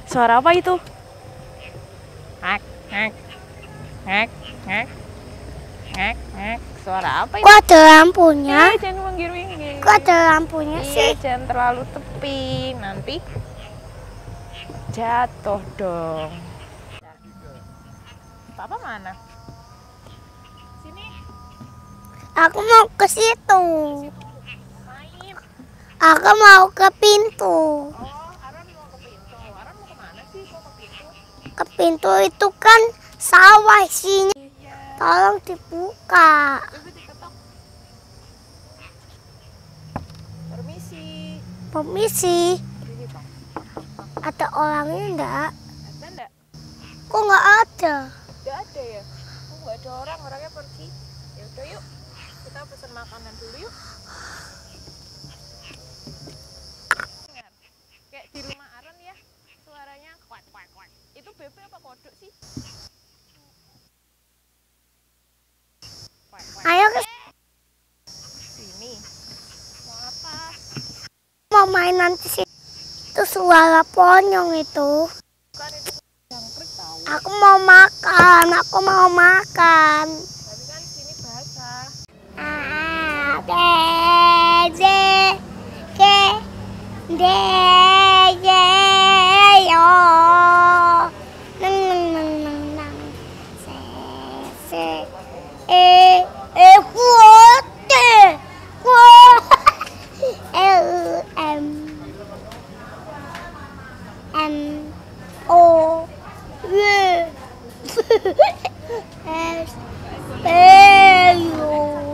Suara apa itu? Ngek, ngek, ngek, ngek, ngek, ngek. Suara apa itu? Kok ada lampunya? Jangan minggir-minggir. Kok ada lampunya sih? Jangan terlalu tepi, nanti jatuh dong. Papa mana? Sini. Aku mau ke situ. Main. Aku mau ke pintu. Aron mau ke pintu. Aron mau kemana sih? Kok ke pintu? Ke pintu itu kan sawah isinya. Tolong dibuka. Coba diketok. Permisi. Permisi. Sini, Pak. Ada orangnya enggak? Ada enggak? Kok nggak ada? Enggak ada ya? Oh, enggak ada orang, orangnya pergi. Ya udah yuk. Kita pesan makanan dulu yuk. Dengar. Kayak di rumah Aron ya. Suaranya kuat kuat kuat. Itu bebek apa kodok sih? Kuat kuat. Ayo ke Sini. Mau apa? mau main nanti sih. Itu suara ponyong itu. Bukan itu jangkrik tahu. Aku mau makan. Aku mau makan. Tapi kan sini basah. A B C K D Y O nang nang nang nang nang C E F T L M N O W S T U.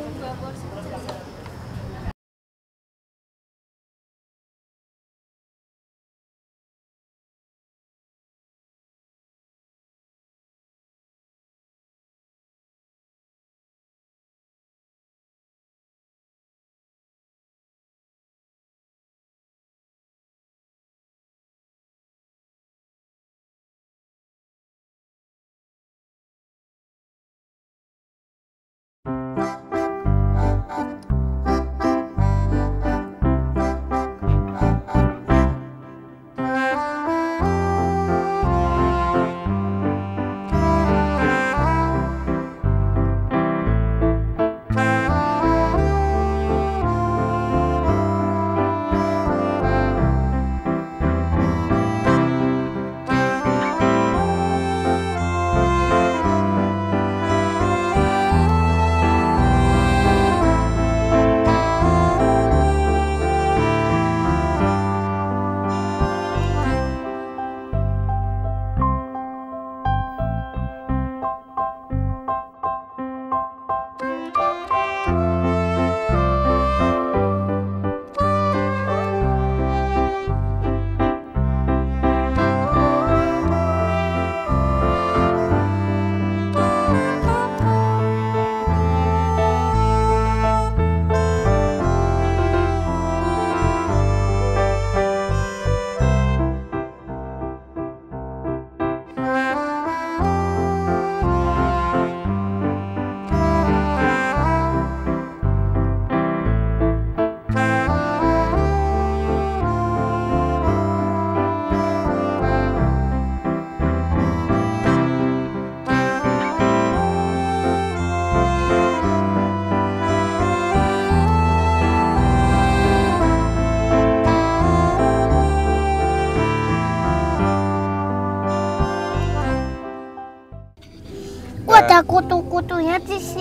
Ada kutu-kutunya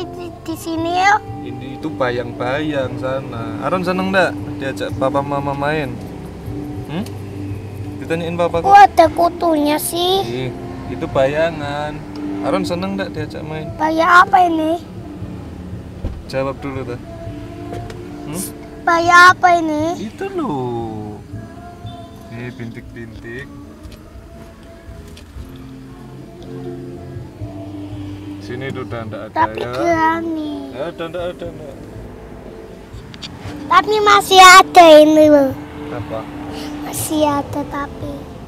di sini ya. Ini itu bayang-bayang sana. Aron seneng nggak diajak papa mama main? Ditanyain papa Kok ada kutunya sih? Ih, itu bayangan. Aron seneng nggak diajak main? Bayar apa ini? Jawab dulu tuh. Bayar apa ini? Itu loh. Nih bintik-bintik. Sini tuh udah nggak ada Tapi ya. berani. Ya udah nggak ada nggak. Tapi masih ada ini loh. Apa? Masih ada tapi.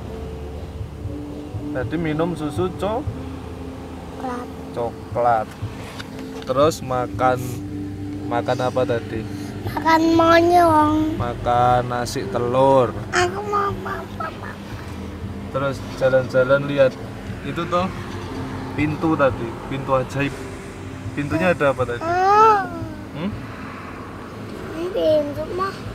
Tadi minum susu Coklat. coklat. Terus makan apa tadi? Makan monyong. Makan nasi telur. Aku mau mama. Terus jalan-jalan lihat itu tuh pintu tadi, pintu ajaib. Pintunya ada apa tadi? Ah, Hmm? ini pintu mah